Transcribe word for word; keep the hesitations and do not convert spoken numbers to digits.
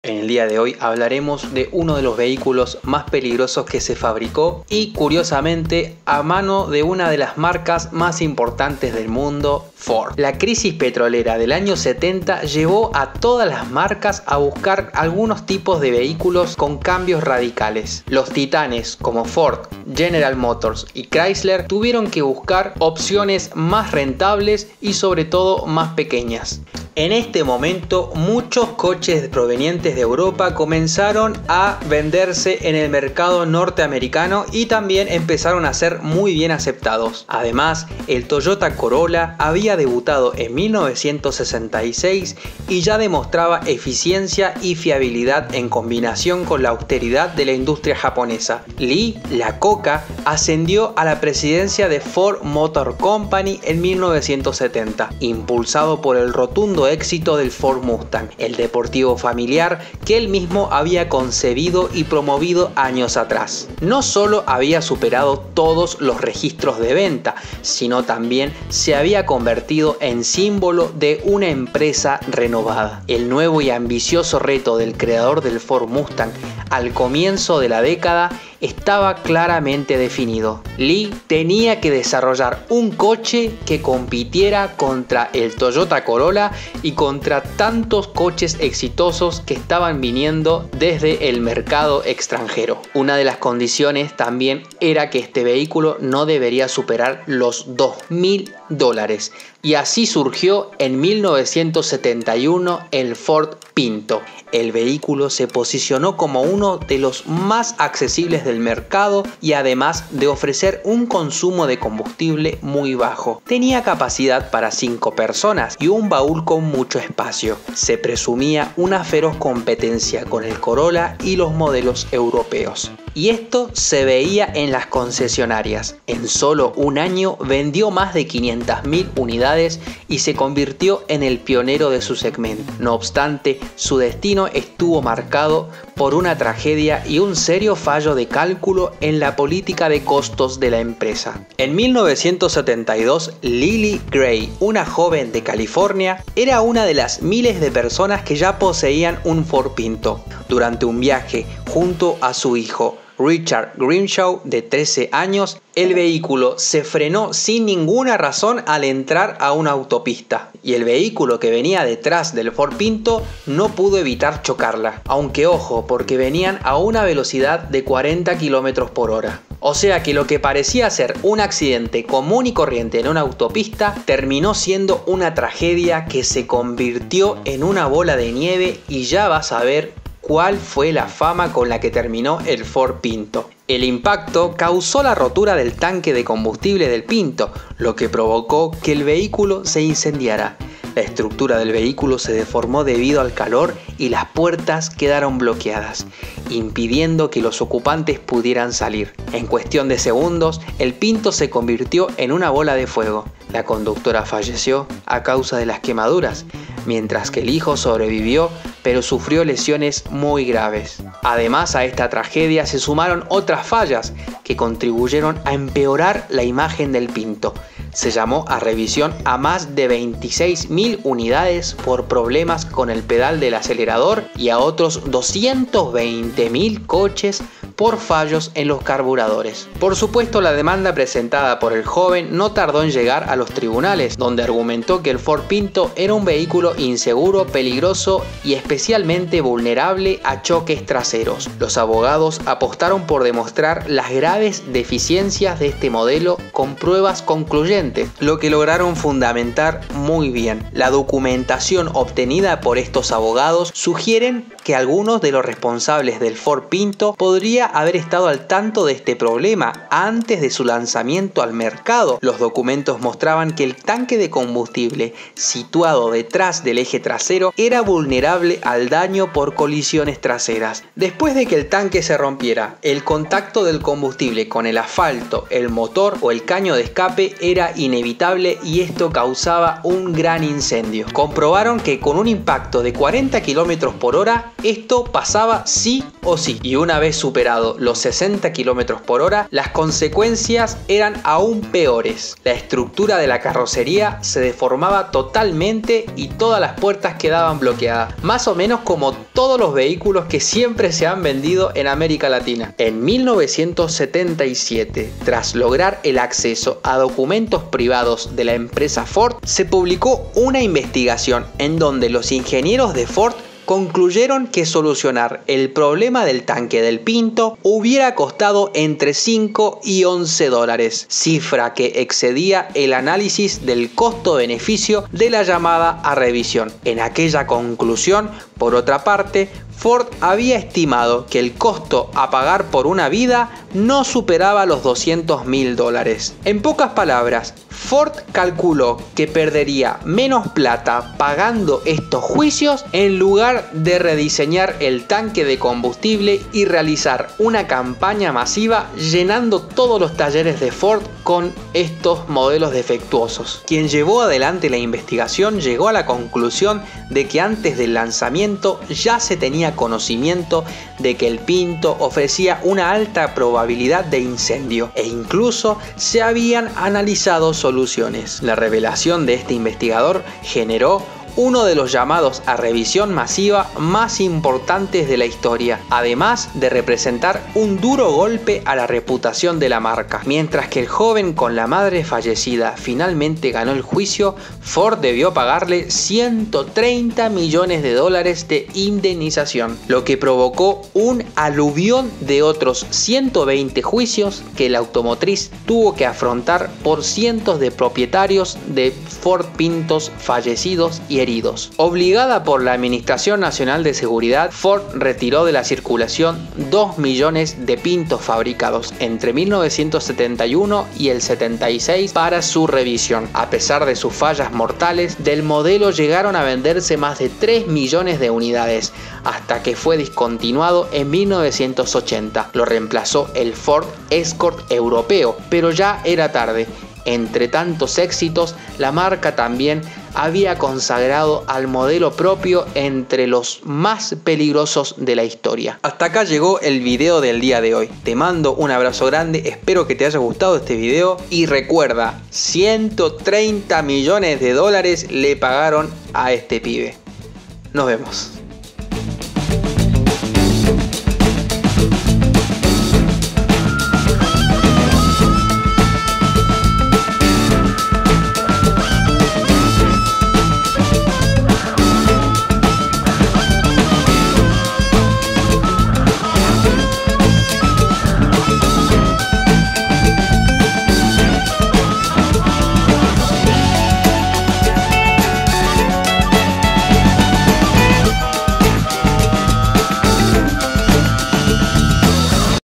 En el día de hoy hablaremos de uno de los vehículos más peligrosos que se fabricó y, curiosamente, a mano de una de las marcas más importantes del mundo, Ford. La crisis petrolera del año setenta llevó a todas las marcas a buscar algunos tipos de vehículos con cambios radicales. Los titanes como Ford, General Motors y Chrysler tuvieron que buscar opciones más rentables y sobre todo más pequeñas. En este momento, muchos coches provenientes de Europa comenzaron a venderse en el mercado norteamericano y también empezaron a ser muy bien aceptados. Además, el Toyota Corolla había debutado en mil novecientos sesenta y seis y ya demostraba eficiencia y fiabilidad en combinación con la austeridad de la industria japonesa. Lee Iacocca ascendió a la presidencia de Ford Motor Company en mil novecientos setenta, impulsado por el rotundo éxito del Ford Mustang, el deportivo familiar que él mismo había concebido y promovido años atrás. No solo había superado todos los registros de venta, sino también se había convertido en símbolo de una empresa renovada. El nuevo y ambicioso reto del creador del Ford Mustang al comienzo de la década estaba claramente definido. Lee tenía que desarrollar un coche que compitiera contra el Toyota Corolla y contra tantos coches exitosos que estaban viniendo desde el mercado extranjero. Una de las condiciones también era que este vehículo no debería superar los dos mil dólares. Y así surgió en mil novecientos setenta y uno el Ford Pinto. El vehículo se posicionó como uno de los más accesibles del mercado y además de ofrecer un consumo de combustible muy bajo. Tenía capacidad para cinco personas y un baúl con mucho espacio. Se presumía una feroz competencia con el Corolla y los modelos europeos. Y esto se veía en las concesionarias. En solo un año vendió más de quinientas mil unidades y se convirtió en el pionero de su segmento. No obstante, su destino estuvo marcado por una tragedia y un serio fallo de cálculo en la política de costos de la empresa. En mil novecientos setenta y dos, Lily Gray, una joven de California, era una de las miles de personas que ya poseían un Ford Pinto. Durante un viaje junto a su hijo, Richard Grimshaw, de trece años, el vehículo se frenó sin ninguna razón al entrar a una autopista y el vehículo que venía detrás del Ford Pinto no pudo evitar chocarla, aunque ojo, porque venían a una velocidad de cuarenta kilómetros por hora. O sea que lo que parecía ser un accidente común y corriente en una autopista terminó siendo una tragedia que se convirtió en una bola de nieve y ya vas a ver cuál fue la fama con la que terminó el Ford Pinto. El impacto causó la rotura del tanque de combustible del Pinto, lo que provocó que el vehículo se incendiara. La estructura del vehículo se deformó debido al calor y las puertas quedaron bloqueadas, impidiendo que los ocupantes pudieran salir. En cuestión de segundos, el Pinto se convirtió en una bola de fuego. La conductora falleció a causa de las quemaduras, mientras que el hijo sobrevivió, pero sufrió lesiones muy graves. Además, a esta tragedia se sumaron otras fallas que contribuyeron a empeorar la imagen del Pinto. Se llamó a revisión a más de veintiséis mil unidades por problemas con el pedal del acelerador y a otros doscientos veinte mil coches por fallos en los carburadores. Por supuesto, la demanda presentada por el joven no tardó en llegar a los tribunales, donde argumentó que el Ford Pinto era un vehículo inseguro, peligroso y especialmente vulnerable a choques traseros. Los abogados apostaron por demostrar las graves deficiencias de este modelo con pruebas concluyentes, lo que lograron fundamentar muy bien. La documentación obtenida por estos abogados sugieren que algunos de los responsables del Ford Pinto podría haber estado al tanto de este problema antes de su lanzamiento al mercado. Los documentos mostraban que el tanque de combustible situado detrás del eje trasero era vulnerable al daño por colisiones traseras. Después de que el tanque se rompiera, el contacto del combustible con el asfalto, el motor o el caño de escape era inevitable y esto causaba un gran incendio. Comprobaron que con un impacto de cuarenta kilómetros por hora esto pasaba sí o sí, y una vez superado rebasado los sesenta kilómetros por hora, las consecuencias eran aún peores. La estructura de la carrocería se deformaba totalmente y todas las puertas quedaban bloqueadas, más o menos como todos los vehículos que siempre se han vendido en América Latina. En mil novecientos setenta y siete, tras lograr el acceso a documentos privados de la empresa Ford, se publicó una investigación en donde los ingenieros de Ford concluyeron que solucionar el problema del tanque del Pinto hubiera costado entre cinco y once dólares, cifra que excedía el análisis del costo-beneficio de la llamada a revisión. En aquella conclusión, por otra parte, Ford había estimado que el costo a pagar por una vida no superaba los doscientos mil dólares. En pocas palabras, Ford calculó que perdería menos plata pagando estos juicios en lugar de rediseñar el tanque de combustible y realizar una campaña masiva llenando todos los talleres de Ford con estos modelos defectuosos. Quien llevó adelante la investigación llegó a la conclusión de que antes del lanzamiento ya se tenía conocimiento de que el Pinto ofrecía una alta probabilidad de incendio e incluso se habían analizado soluciones. La revelación de este investigador generó uno de los llamados a revisión masiva más importantes de la historia, además de representar un duro golpe a la reputación de la marca. Mientras que el joven con la madre fallecida finalmente ganó el juicio, Ford debió pagarle ciento treinta millones de dólares de indemnización, lo que provocó un aluvión de otros ciento veinte juicios que la automotriz tuvo que afrontar por cientos de propietarios de Ford Pintos fallecidos y heridos. Obligada por la Administración Nacional de Seguridad, Ford retiró de la circulación dos millones de Pintos fabricados entre mil novecientos setenta y uno y el setenta y seis para su revisión. A pesar de sus fallas mortales, del modelo llegaron a venderse más de tres millones de unidades, hasta que fue discontinuado en mil novecientos ochenta. Lo reemplazó el Ford Escort europeo, pero ya era tarde. Entre tantos éxitos, la marca también había consagrado al modelo propio entre los más peligrosos de la historia. Hasta acá llegó el video del día de hoy. Te mando un abrazo grande, espero que te haya gustado este video y recuerda, ciento treinta millones de dólares le pagaron a este pibe. Nos vemos.